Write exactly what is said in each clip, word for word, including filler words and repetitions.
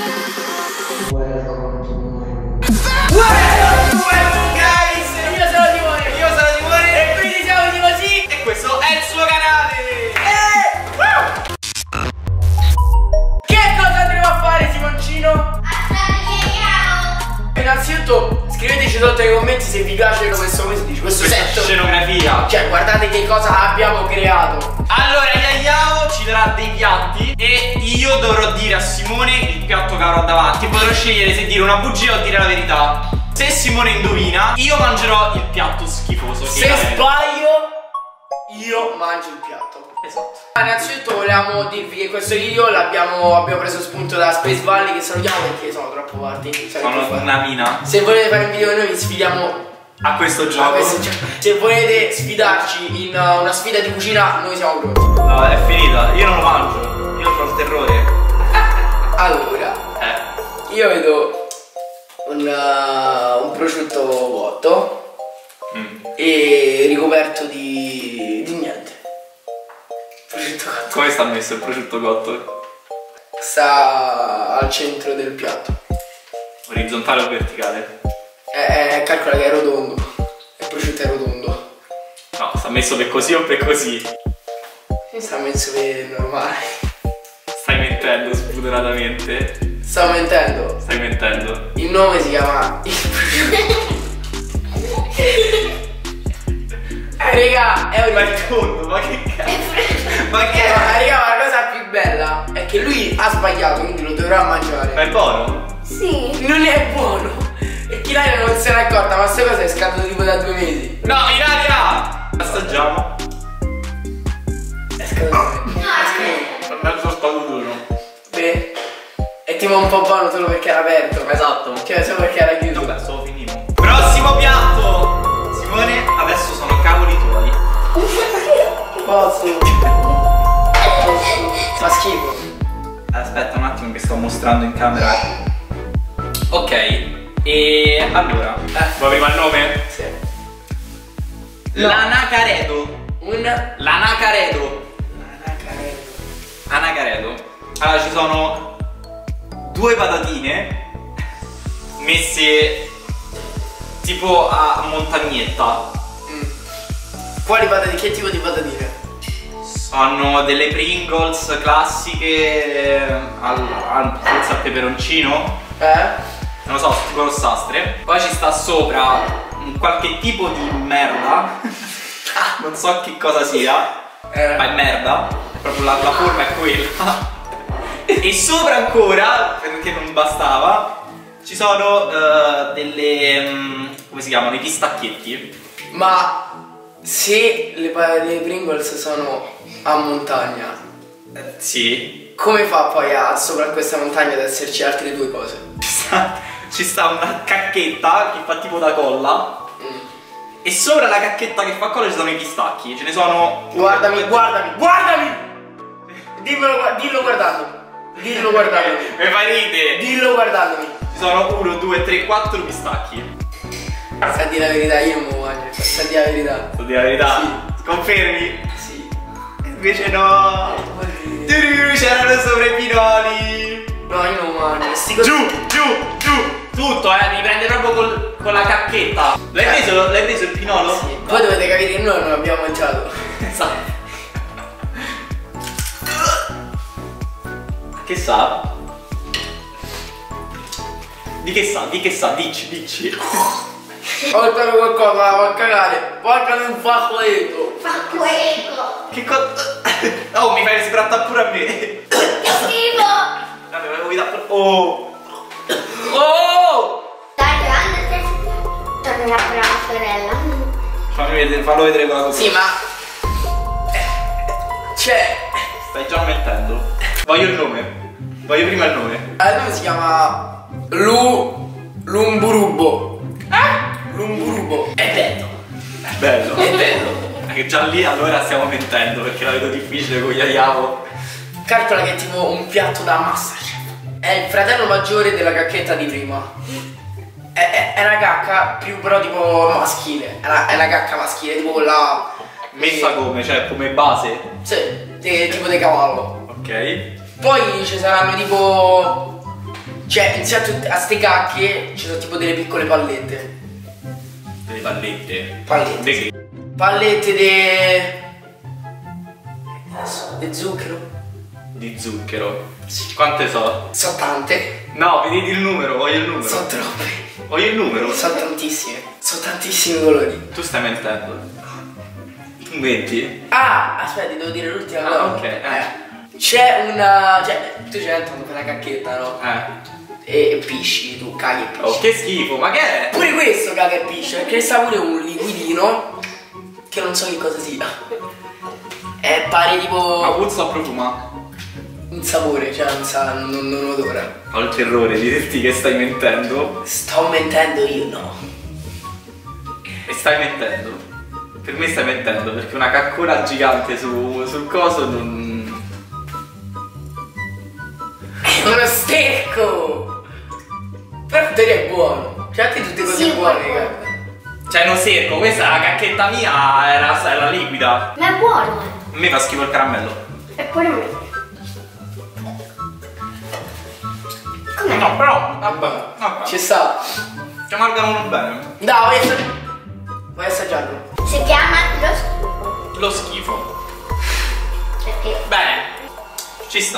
Innanzitutto scriveteci sotto nei commenti se vi piace questo, come si dice, questo set, scenografia. Cioè guardate che cosa abbiamo creato. Allora Yayao ci darà dei piatti e io dovrò dire a Simone il piatto che avrò davanti. Potrò scegliere se dire una bugia o dire la verità. Se Simone indovina, io mangerò il piatto schifoso. Se sbaglio, io mangio il piatto. Esatto. Innanzitutto volevamo dirvi che questo video l'abbiamo abbiamo preso spunto da Space Valley, che salutiamo perché sono troppo forti. Sono una mina. Se volete fare un video con noi vi sfidiamo a questo gioco. a questo gioco. Se volete sfidarci in uh, una sfida di cucina, noi siamo pronti. No, è finita, io non lo mangio. Io ho il terrore. Allora, eh. io vedo un, uh, un prosciutto cotto mm. e ricoperto di, di niente. Prosciutto cotto. Come sta messo il prosciutto cotto? Sta al centro del piatto. Orizzontale o verticale? Eh, eh, calcola che è rotondo. Il prosciutto è rotondo. No, sta messo per così o per così? Sta messo per normale. Stai mentendo spudoratamente. Sto mentendo. Stai mentendo. Il nome si chiama il prosciutto. Eh raga, è un... Ma il conto, ma che cazzo? Ma che eh, è? ma raga, la cosa più bella è che lui ha sbagliato, quindi lo dovrà mangiare. Ma è buono? Sì. Non è buono. E Chilaria non se n'è accorta, ma questa cosa è scaduta tipo da due mesi. No, Ilaria! Assaggiamo. È scaduta. No, è Per me sono stato duro. Beh, è tipo un po' buono solo perché era aperto. Esatto. Cioè solo perché era chiuso. Vabbè, solo finito. Prossimo piatto! Simone, adesso sono cavoli tuoi. Posso? Posso? Fa schifo. Aspetta un attimo che sto mostrando in camera. Ok, e allora, eh, vuoi prima il nome? Sì. No. L'anacaredo. Un... L'anacaredo. L'anacaredo. Anacaredo. Allora ci sono due patatine messe tipo a montagnetta. Mm. Quali patatine? Che tipo di patatine? Sono delle Pringles classiche al, al, forse al peperoncino. Eh? Non lo so, tipo rossastre. Poi ci sta sopra un qualche tipo di merda. Non so che cosa sia. Eh. Ma è merda. Proprio la, la forma è quella. E sopra ancora, perché non bastava, ci sono uh, delle... Um, come si chiamano? I pistacchetti. Ma se le patatine Pringles sono a montagna, eh, sì. come fa poi a sopra questa montagna ad esserci altre due cose? Ci sta, ci sta una cacchetta che fa tipo da colla. Mm. E sopra la cacchetta che fa colla ci sono i pistacchi. Ce ne sono... Guardami, guardami, guardami! Dimmelo, dillo guardandomi. Dillo guardandomi. Mi fa ridere. Dillo guardandomi. Ci sono uno, due, tre, quattro pistacchi. Sta a dire la verità, io non mi mangio. Sta a dire la verità. Sto dire la verità? Sì. Confermi? Sì. Invece no. C'erano sopra i pinoli. No, io non mangio. Sti cose... Giù, giù, giù. Tutto, eh, mi prende proprio col, con la cacchetta. L'hai preso, l'hai preso il pinolo? Sì. Voi dovete capire che noi non abbiamo mangiato. Esatto. Che sa? Di che sa? Di che sa? Dici, dici. Portami qualcosa, va a cagare. Portami un fazzoletto. Fazzoletto. Che cosa? Oh, mi fai sbrattare pure a me. Che schifo. Vabbè, volevo vedere. Oh! Oh! Dai, andate. Tornerà per la sorella. Fammi vedere, fallo vedere cosa. Sì, ma... Cioè... Stai già mettendo. Voglio il nome. Voglio prima il nome. Il nome si chiama... Lu... Lumburubo. Eh? Lumburubo. È bello. È bello. È bello. Che già lì allora stiamo mentendo perché la vedo difficile con Yayao. Calcola che è tipo un piatto da Masterchef. È il fratello maggiore della cacchetta di prima. È, è, è una cacca più però tipo maschile. È una, è una cacca maschile, tipo quella... Messa eh, come? Cioè come base? Sì, di- tipo di cavallo. Ok. Poi ci saranno tipo Cioè, insieme a, tutte- a ste cacche ci sono tipo delle piccole pallette. Delle pallette. Pallette. De che? Pallette de... Adesso, de zucchero. Di zucchero. Quante so? Sono tante. No, vedi il numero, voglio il numero. Sono troppe. Voglio il numero. Sono tantissime. Sono tantissimi colori. Tu stai mentendo. Tu menti? Ah, aspetta, devo dire l'ultima cosa. Ah, ok. Eh. C'è una... Cioè, tu c'è entrando per la cacchetta, no? Eh. E, e pisci, tu caghi e pisci. Oh, che schifo, ma che è? Pure questo caga e pisce, perché sta pure un liquidino che non so che cosa sia. È pare Ma tipo puzza o profuma? un sapore, cioè non sa, non, non odora. Ho il terrore di dirti che stai mentendo. Sto mentendo io, no. E stai mentendo. Per me stai mentendo, perché una caccona gigante su, sul coso non... È uno sterco! Però in teoria è buono. Cioè a te tutte cose Sì, buone, buono. raga. Cioè non secco, questa la cacchetta mia era, era liquida. Ma è buono, A me fa schifo il caramello. eh. Eppure a me. Com'è? No, però, vabbè, vabbè. Ci sta. Ci amalgamano bene. Dai, vuoi assaggiarlo? Vuoi assaggiarlo? Si chiama lo schifo. Lo schifo. Perché? Bene, ci sta.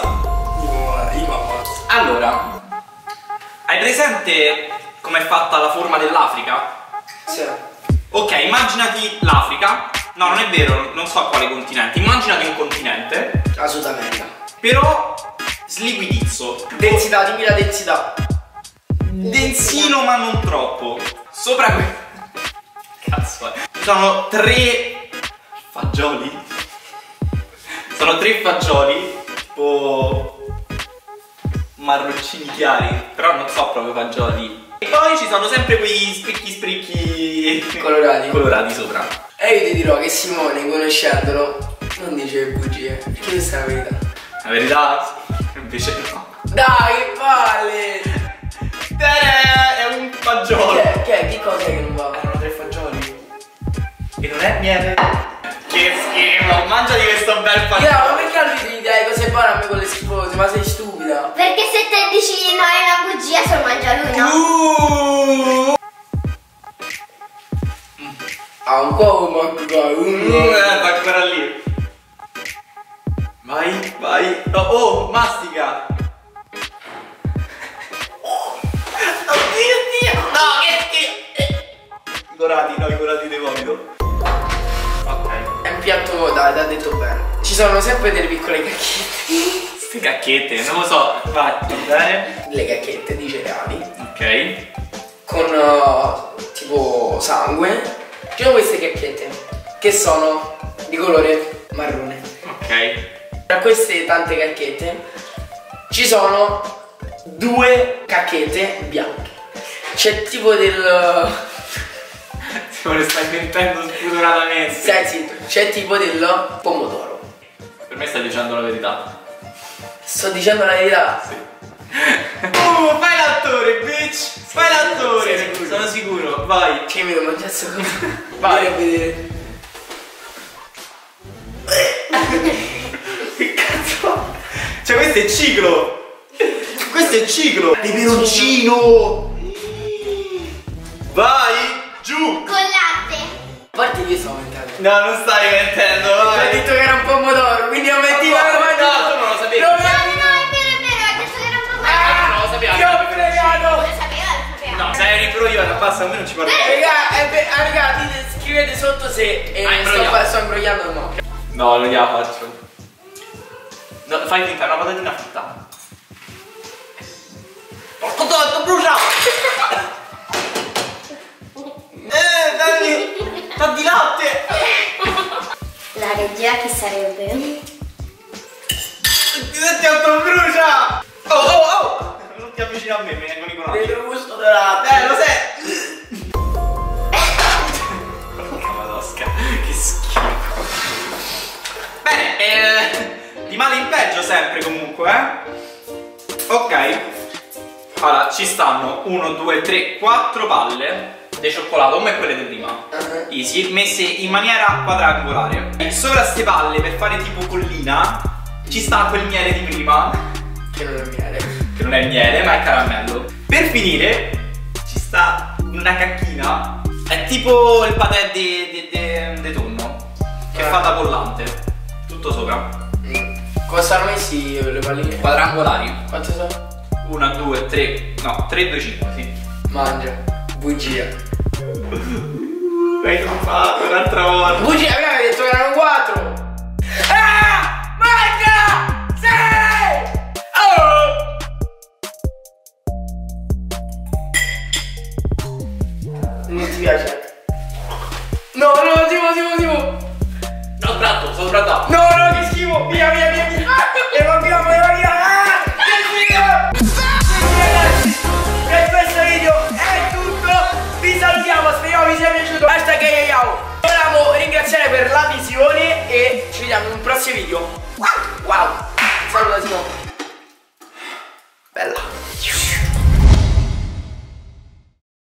Allora, hai presente com'è fatta la forma dell'Africa? Sì. Ok, immaginati l'Africa. No, non è vero, non so a quale continente. Immaginati un continente, La Sud America. però sliquidizzo. Densità, dimmi la densità. Densino ma non troppo. Sopra que... Cazzo è. Ci sono tre fagioli. Sono tre fagioli tipo marroncini chiari, però non so proprio fagioli. E poi ci sono sempre quei spricchi spricchi Colorati. colorati sopra. E io ti dirò che Simone, conoscendolo, non dice bugie. Perché questa è la verità. La verità invece no. Dai, che palle! Tere, è un fagiolo. Che è? Che è? Che cosa è che non va? Erano tre fagioli. E non è miele. Che schifo, mangiati questo bel Yeah, fagiolo. ma perché lui ti dai cose buone a me con le schifose? Ma sei stupida? Perché se te dici no è una bugia se lo mangia lui, no? Uh, Ah, un po' manco dai. uh, eh, sta ancora lì. Vai, vai. Oh, oh, mastica. Oddio, Dio. No, che schifo. I colorati, no, i colorati di vomito. Ok. È un piatto, dai, t'ha detto bene. Ci sono sempre delle piccole cacchette. Queste cacchette, non lo so. Vai, va bene. Le cacchette di cereali. Ok. Con uh, tipo sangue. Ci sono queste cacchette che sono di colore marrone. Ok. Tra queste tante cacchette ci sono due cacchette bianche. C'è tipo del... Se me ne stai mentendo spudoratamente. Stai zitto, c'è tipo del pomodoro. Per me stai dicendo la verità. Sto dicendo la verità. Sì. Uh, fai l'attore, bitch! Fai l'attore! Sei sicuro? Sono sicuro, vai! Che mi devo mangiare sto coso. Vai. a vedere. Che cazzo? Cioè questo è ciclo! Questo è ciclo! Peperoncino! Vai! Giù! Con latte. A parte io sto aumentando. No, non stai mentendo, Ho vai! detto che era un pomodoro, quindi lo metti No, la no, tu non lo sapevi. Lo No, metti- no, è vero, è vero, ha detto che era un po' Ah, non lo sapevo! Ti ho fregato! Lo sapeva, lo sapeva. No, se eri pro io, basta, a me non ci parlo. Eh, Raga, eh, beh, ah, raga, dite- scrivete sotto se eh, Ah, sto, imbrogliato. fa- sto imbrogliando o no. No, non gliela faccio. No, fai finta, è una patatina fritta. Porco tonto, brucia! Eh, dammi! Sta di latte! La regia chi sarebbe? Ti senti quanto brucia! Oh, oh, oh! Non ti avvicini a me, mi vengono i colori. Vedo gusto dorato. Eh, lo sai! Porca madosca, che schifo. Bene, eh, di male in peggio sempre comunque, eh? Ok. Allora, ci stanno uno, due, tre, quattro palle di cioccolato come quelle di prima. Uh-huh. Easy, messe in maniera quadrangolare. E sopra ste palle, per fare tipo collina, ci sta quel miele di prima. Che non è miele. Che non è miele ma è caramello. Per finire ci sta una cacchina. È tipo il patè di, di, di, di tonno che Eh. fa da collante. Tutto sopra. Mm. Cosa stanno messi le palline? Quadrangolari. Quanto sono? Una, due, tre. No, tre, due, cinque, sì. Mangia. Bugia. L'hai trombato un'altra volta. Bugia, abbiamo detto che erano quattro. Ah! Mangia! Sì! Oh! Non ti piace? No, no, tipo, tipo, tipo. No, sbratto, sono sbrattato. No, no, che schifo. Via, via, via, via. E va via, va via.